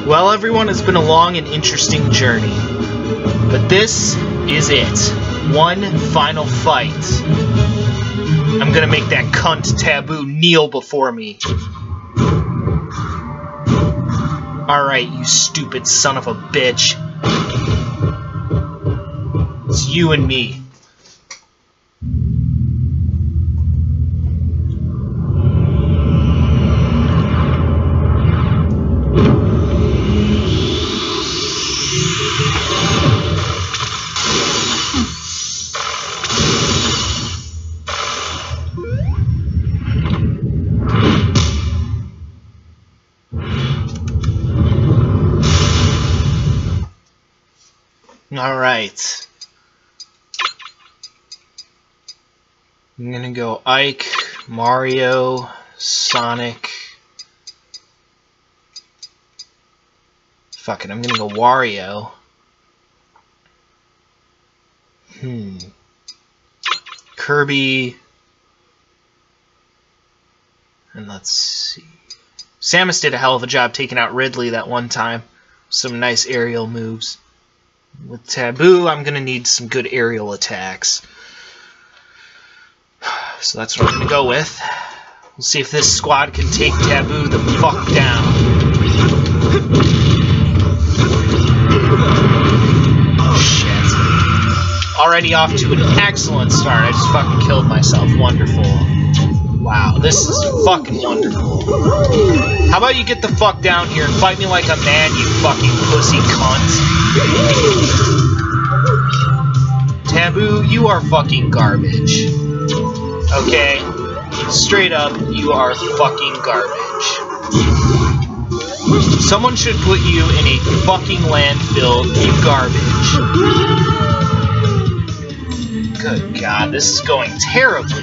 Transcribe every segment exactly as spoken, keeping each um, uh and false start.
Well, everyone, it's been a long and interesting journey. But this is it. One final fight. I'm gonna make that cunt Taboo kneel before me. Alright, you stupid son of a bitch. It's you and me. Alright. I'm gonna go Ike, Mario, Sonic. Fuck it, I'm gonna go Wario. Hmm. Kirby. And let's see. Samus did a hell of a job taking out Ridley that one time. Some nice aerial moves. With Taboo, I'm gonna need some good aerial attacks. So that's what I'm gonna go with. We'll see if this squad can take Taboo the fuck down. Shit. Already off to an excellent start. I just fucking killed myself. Wonderful. Wow, this is fucking wonderful. How about you get the fuck down here and fight me like a man, you fucking pussy cunt? Taboo, you are fucking garbage. Okay? Straight up, you are fucking garbage. Someone should put you in a fucking landfill, you garbage. Good God, this is going terribly.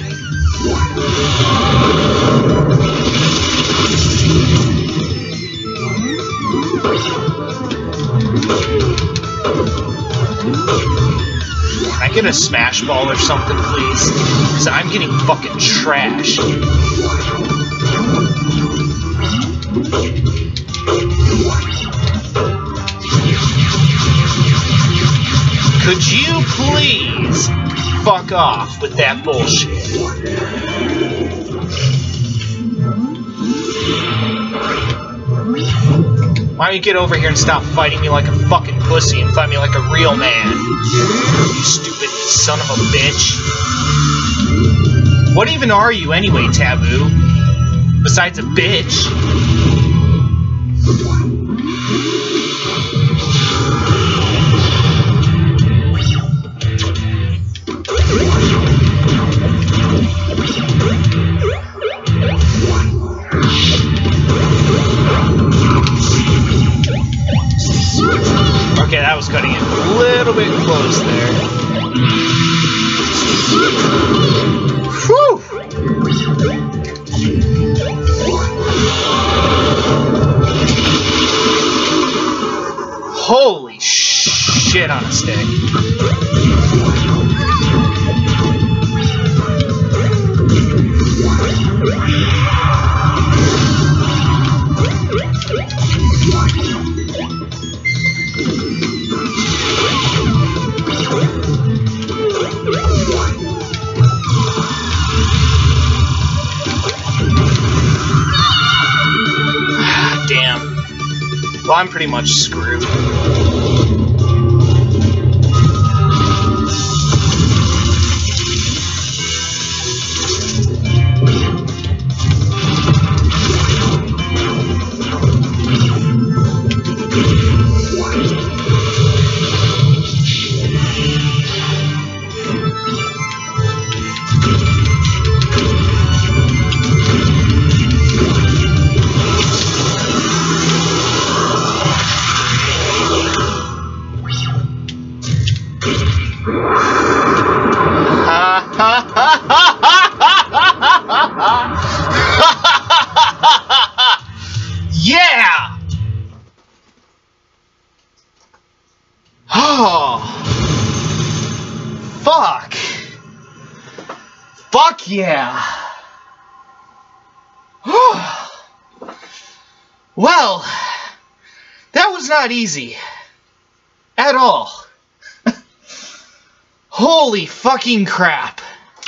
Can I get a smash ball or something, please? Because I'm getting fucking trashed. Could you please fuck off with that bullshit? Why don't you get over here and stop fighting me like a fucking pussy and fight me like a real man? You stupid son of a bitch. What even are you anyway, Taboo? Besides a bitch? Okay, that was cutting it a little bit close there. Whew! Holy shit on a stick. Damn. Well, I'm pretty much screwed. Yeah! Oh. Fuck. Fuck yeah. Well, that That was not easy. At all. Holy fucking crap.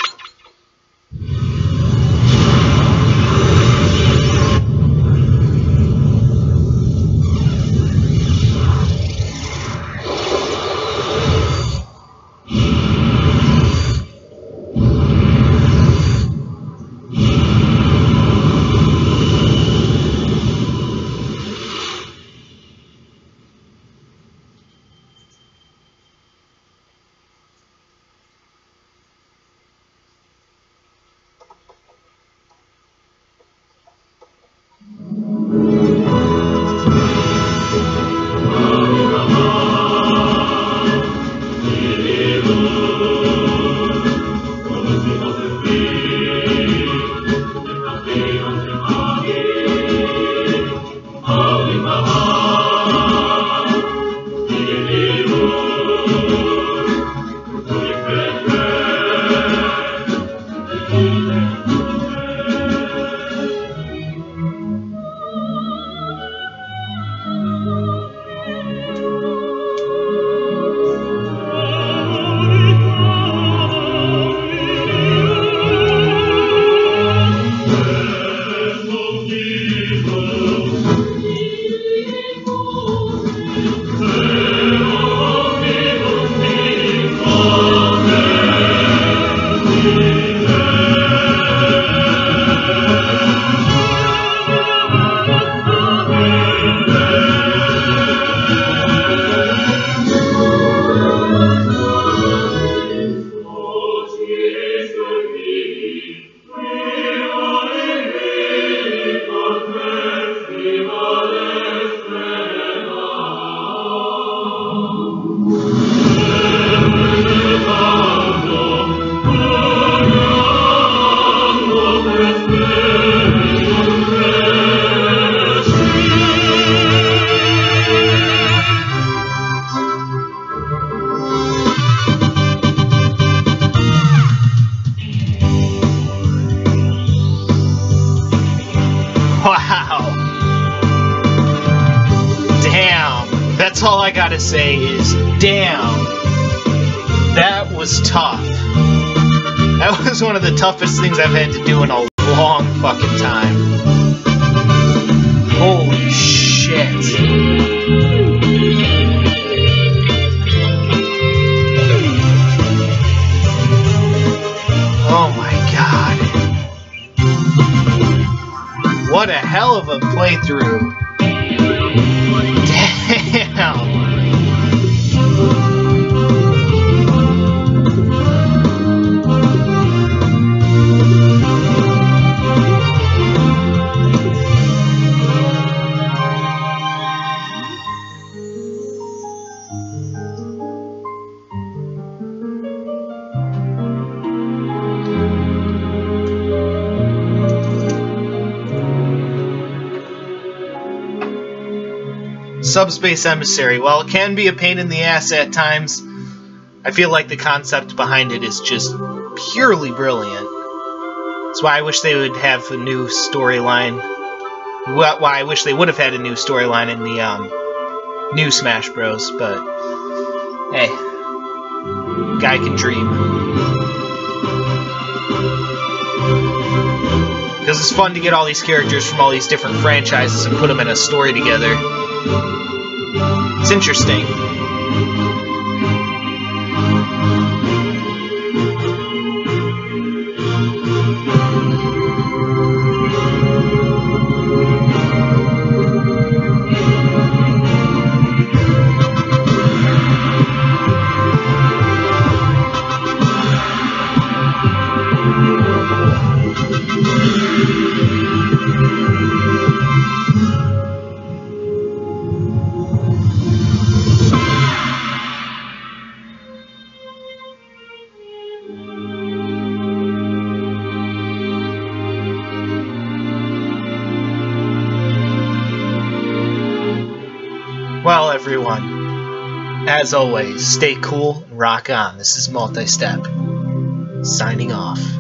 Wow. Damn. That's all I gotta say is, damn. That was tough. That was one of the toughest things I've had to do in a long fucking time. Holy shit. Oh my god. What a hell of a playthrough. Damn. Subspace Emissary, while it can be a pain in the ass at times, I feel like the concept behind it is just purely brilliant. That's why I wish they would have a new storyline. Why I wish they would have had a new storyline in the um, new Smash Bros. But hey, guy can dream. Because it's fun to get all these characters from all these different franchises and put them in a story together. It's interesting. Well, everyone, as always, stay cool and rock on. This is Multi-Step, signing off.